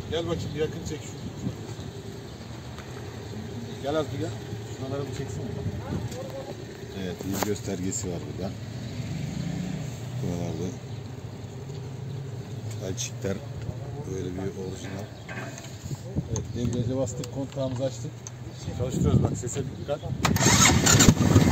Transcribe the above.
Gel bakayım bir yakın çek şunu. Gel az bir gel. Şuraları bir çeksin mi? Evet, yüz göstergesi var burada. Buralarda elçikler böyle bir orijinal. Evet, debriyaja bastık, kontağımızı açtık. Çalıştırıyoruz bak, sese dikkat.